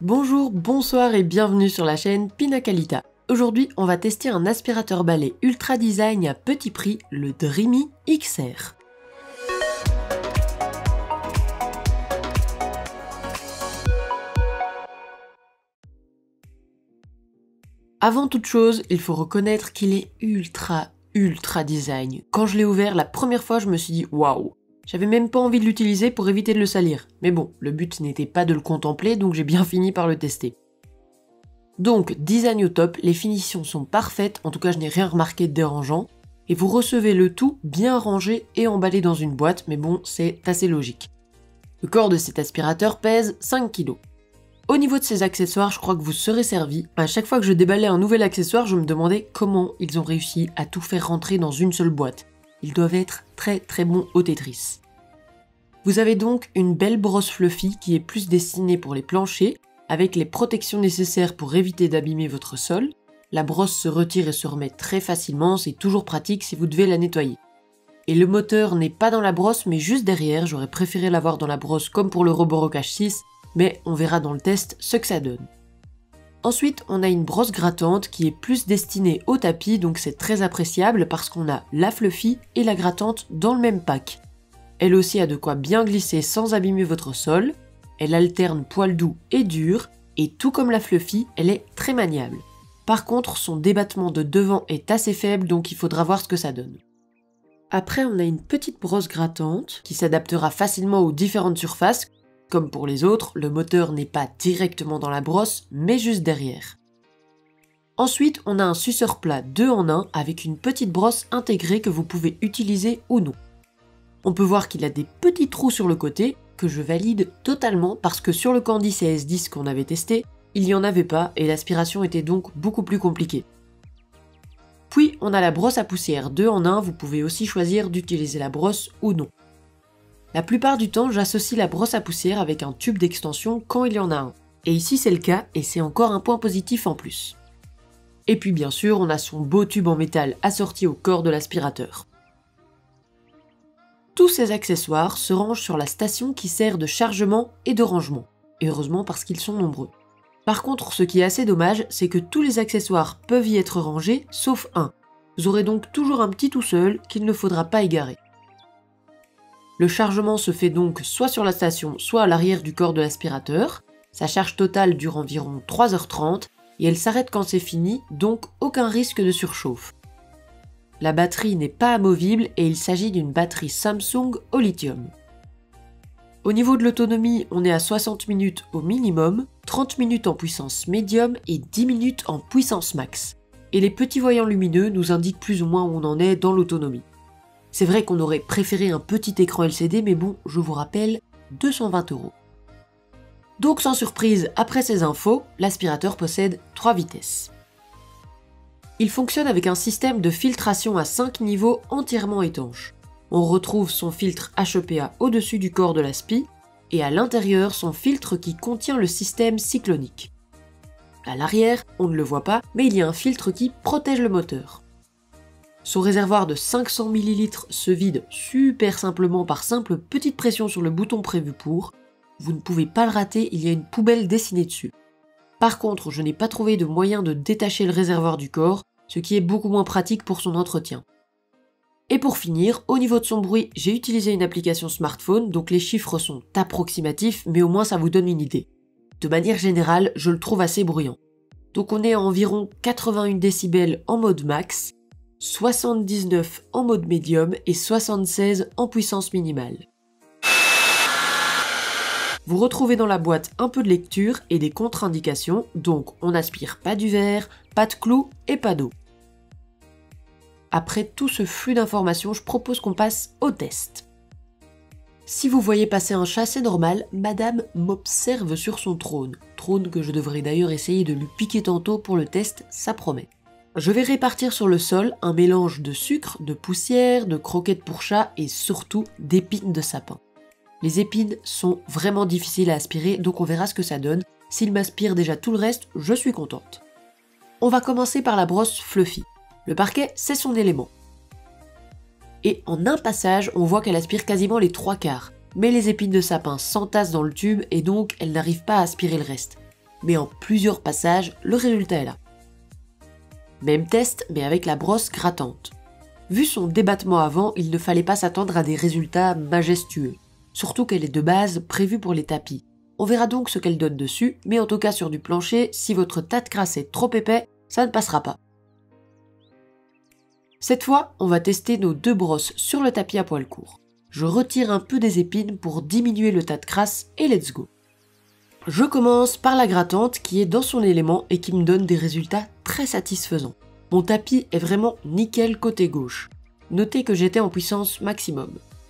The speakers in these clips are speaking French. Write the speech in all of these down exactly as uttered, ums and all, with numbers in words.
Bonjour, bonsoir et bienvenue sur la chaîne Pinakalita. Aujourd'hui, on va tester un aspirateur balai ultra design à petit prix, le Dreamy X R. Avant toute chose, il faut reconnaître qu'il est ultra, ultra design. Quand je l'ai ouvert la première fois, je me suis dit waouh. J'avais même pas envie de l'utiliser pour éviter de le salir. Mais bon, le but n'était pas de le contempler, donc j'ai bien fini par le tester. Donc, design au top, les finitions sont parfaites, en tout cas je n'ai rien remarqué de dérangeant. Et vous recevez le tout bien rangé et emballé dans une boîte, mais bon, c'est assez logique. Le corps de cet aspirateur pèse cinq kilos. Au niveau de ces accessoires, je crois que vous serez servi. À chaque fois que je déballais un nouvel accessoire, je me demandais comment ils ont réussi à tout faire rentrer dans une seule boîte. Ils doivent être très très bons au Tetris. Vous avez donc une belle brosse fluffy qui est plus destinée pour les planchers, avec les protections nécessaires pour éviter d'abîmer votre sol. La brosse se retire et se remet très facilement, c'est toujours pratique si vous devez la nettoyer. Et le moteur n'est pas dans la brosse mais juste derrière, j'aurais préféré l'avoir dans la brosse comme pour le Roborock H six, mais on verra dans le test ce que ça donne. Ensuite, on a une brosse grattante qui est plus destinée au tapis, donc c'est très appréciable parce qu'on a la fluffy et la grattante dans le même pack. Elle aussi a de quoi bien glisser sans abîmer votre sol, elle alterne poil doux et dur, et tout comme la fluffy, elle est très maniable. Par contre, son débattement de devant est assez faible, donc il faudra voir ce que ça donne. Après, on a une petite brosse grattante qui s'adaptera facilement aux différentes surfaces. Comme pour les autres, le moteur n'est pas directement dans la brosse, mais juste derrière. Ensuite, on a un suceur plat deux en un avec une petite brosse intégrée que vous pouvez utiliser ou non. On peut voir qu'il a des petits trous sur le côté, que je valide totalement parce que sur le Candy C S dix qu'on avait testé, il n'y en avait pas et l'aspiration était donc beaucoup plus compliquée. Puis, on a la brosse à poussière deux en un, vous pouvez aussi choisir d'utiliser la brosse ou non. La plupart du temps, j'associe la brosse à poussière avec un tube d'extension quand il y en a un. Et ici c'est le cas, et c'est encore un point positif en plus. Et puis bien sûr, on a son beau tube en métal assorti au corps de l'aspirateur. Tous ces accessoires se rangent sur la station qui sert de chargement et de rangement. Et heureusement parce qu'ils sont nombreux. Par contre, ce qui est assez dommage, c'est que tous les accessoires peuvent y être rangés, sauf un. Vous aurez donc toujours un petit tout seul qu'il ne faudra pas égarer. Le chargement se fait donc soit sur la station, soit à l'arrière du corps de l'aspirateur. Sa charge totale dure environ trois heures trente et elle s'arrête quand c'est fini, donc aucun risque de surchauffe. La batterie n'est pas amovible et il s'agit d'une batterie Samsung au lithium. Au niveau de l'autonomie, on est à soixante minutes au minimum, trente minutes en puissance médium et dix minutes en puissance max. Et les petits voyants lumineux nous indiquent plus ou moins où on en est dans l'autonomie. C'est vrai qu'on aurait préféré un petit écran L C D, mais bon, je vous rappelle, deux cent vingt euros. Donc sans surprise, après ces infos, l'aspirateur possède trois vitesses. Il fonctionne avec un système de filtration à cinq niveaux entièrement étanche. On retrouve son filtre H E P A au-dessus du corps de l'aspi, et à l'intérieur son filtre qui contient le système cyclonique. À l'arrière, on ne le voit pas, mais il y a un filtre qui protège le moteur. Son réservoir de cinq cents millilitres se vide super simplement par simple petite pression sur le bouton prévu pour. Vous ne pouvez pas le rater, il y a une poubelle dessinée dessus. Par contre, je n'ai pas trouvé de moyen de détacher le réservoir du corps, ce qui est beaucoup moins pratique pour son entretien. Et pour finir, au niveau de son bruit, j'ai utilisé une application smartphone, donc les chiffres sont approximatifs, mais au moins ça vous donne une idée. De manière générale, je le trouve assez bruyant. Donc on est à environ quatre-vingt-un décibels en mode max, soixante-dix-neuf en mode médium et soixante-seize en puissance minimale. Vous retrouvez dans la boîte un peu de lecture et des contre-indications, donc on n'aspire pas du verre, pas de clous et pas d'eau. Après tout ce flux d'informations, je propose qu'on passe au test. Si vous voyez passer un chat, c'est normal, madame m'observe sur son trône. Trône que je devrais d'ailleurs essayer de lui piquer tantôt pour le test, ça promet. Je vais répartir sur le sol un mélange de sucre, de poussière, de croquettes pour chat et surtout d'épines de sapin. Les épines sont vraiment difficiles à aspirer, donc on verra ce que ça donne. S'il m'aspire déjà tout le reste, je suis contente. On va commencer par la brosse fluffy. Le parquet, c'est son élément. Et en un passage, on voit qu'elle aspire quasiment les trois quarts. Mais les épines de sapin s'entassent dans le tube et donc elle n'arrive pas à aspirer le reste. mais en plusieurs passages, le résultat est là. Même test, mais avec la brosse grattante. Vu son débattement avant, il ne fallait pas s'attendre à des résultats majestueux, surtout qu'elle est de base prévue pour les tapis. On verra donc ce qu'elle donne dessus, mais en tout cas sur du plancher, si votre tas de crasse est trop épais, ça ne passera pas. Cette fois, on va tester nos deux brosses sur le tapis à poil court. Je retire un peu des épines pour diminuer le tas de crasse et let's go. Je commence par la grattante qui est dans son élément et qui me donne des résultats très satisfaisants. Mon tapis est vraiment nickel côté gauche. Notez que j'étais en puissance maximum.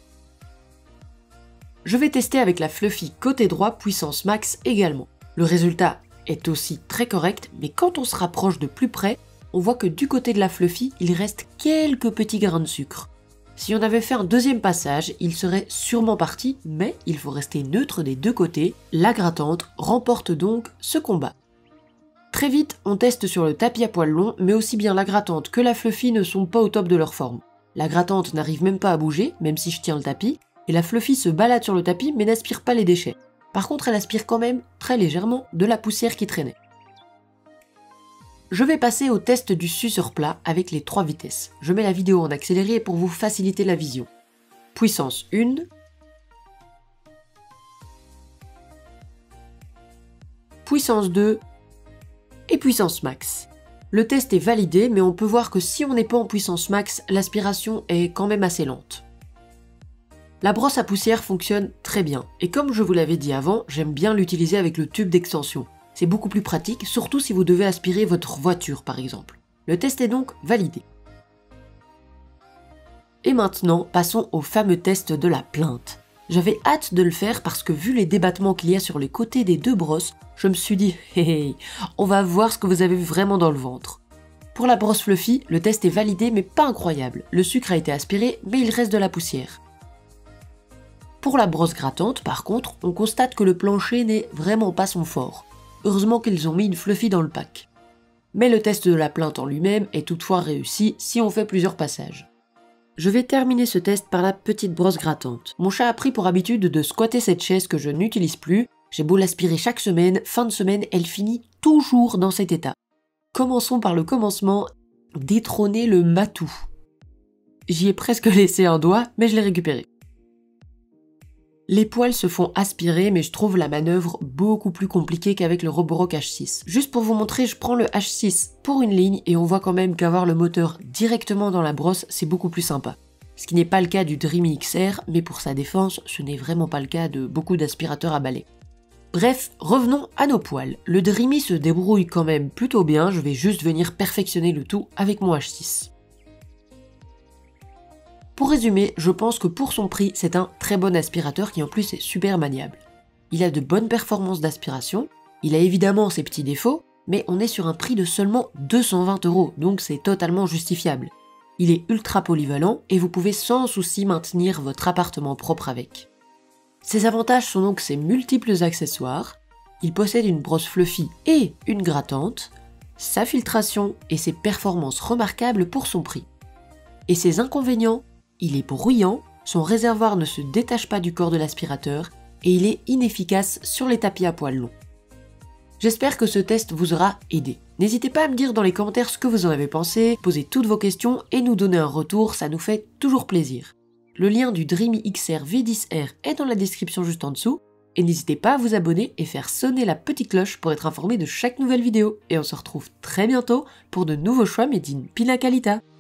Je vais tester avec la Fluffy côté droit puissance max également. Le résultat est aussi très correct, mais quand on se rapproche de plus près, on voit que du côté de la Fluffy, il reste quelques petits grains de sucre. Si on avait fait un deuxième passage, il serait sûrement parti, mais il faut rester neutre des deux côtés. La grattante remporte donc ce combat. Très vite, on teste sur le tapis à poil long, mais aussi bien la grattante que la Fluffy ne sont pas au top de leur forme. La grattante n'arrive même pas à bouger, même si je tiens le tapis, et la Fluffy se balade sur le tapis mais n'aspire pas les déchets. Par contre, elle aspire quand même, très légèrement, de la poussière qui traînait. Je vais passer au test du suceur plat avec les trois vitesses. Je mets la vidéo en accéléré pour vous faciliter la vision. Puissance un. Puissance deux. Et puissance max. Le test est validé, mais on peut voir que si on n'est pas en puissance max, l'aspiration est quand même assez lente. La brosse à poussière fonctionne très bien, et comme je vous l'avais dit avant, j'aime bien l'utiliser avec le tube d'extension. C'est beaucoup plus pratique, surtout si vous devez aspirer votre voiture par exemple. Le test est donc validé. Et maintenant, passons au fameux test de la plainte. J'avais hâte de le faire parce que vu les débattements qu'il y a sur les côtés des deux brosses, je me suis dit, hé hé, on va voir ce que vous avez vraiment dans le ventre. Pour la brosse Fluffy, le test est validé mais pas incroyable. Le sucre a été aspiré, mais il reste de la poussière. Pour la brosse grattante, par contre, on constate que le plancher n'est vraiment pas son fort. Heureusement qu'ils ont mis une Fluffy dans le pack. Mais le test de la plainte en lui-même est toutefois réussi si on fait plusieurs passages. Je vais terminer ce test par la petite brosse grattante. Mon chat a pris pour habitude de squatter cette chaise que je n'utilise plus. J'ai beau l'aspirer chaque semaine, fin de semaine, elle finit toujours dans cet état. Commençons par le commencement, détrôner le matou. J'y ai presque laissé un doigt, mais je l'ai récupéré. Les poils se font aspirer, mais je trouve la manœuvre beaucoup plus compliquée qu'avec le Roborock H six. Juste pour vous montrer, je prends le H six pour une ligne et on voit quand même qu'avoir le moteur directement dans la brosse, c'est beaucoup plus sympa. Ce qui n'est pas le cas du Dreamy X R, mais pour sa défense, ce n'est vraiment pas le cas de beaucoup d'aspirateurs à balai. Bref, revenons à nos poils. Le Dreamy se débrouille quand même plutôt bien, je vais juste venir perfectionner le tout avec mon H six. Pour résumer, je pense que pour son prix, c'est un très bon aspirateur qui en plus est super maniable. Il a de bonnes performances d'aspiration, il a évidemment ses petits défauts, mais on est sur un prix de seulement deux cent vingt euros, donc c'est totalement justifiable. Il est ultra polyvalent et vous pouvez sans souci maintenir votre appartement propre avec. Ses avantages sont donc ses multiples accessoires, il possède une brosse Fluffy et une grattante, sa filtration et ses performances remarquables pour son prix. Et ses inconvénients, il est bruyant, son réservoir ne se détache pas du corps de l'aspirateur et il est inefficace sur les tapis à poils longs. J'espère que ce test vous aura aidé. N'hésitez pas à me dire dans les commentaires ce que vous en avez pensé, poser toutes vos questions et nous donner un retour, ça nous fait toujours plaisir. Le lien du Dreamy X R V dix R est dans la description juste en dessous et n'hésitez pas à vous abonner et faire sonner la petite cloche pour être informé de chaque nouvelle vidéo. Et on se retrouve très bientôt pour de nouveaux choix made in Pina Qualita.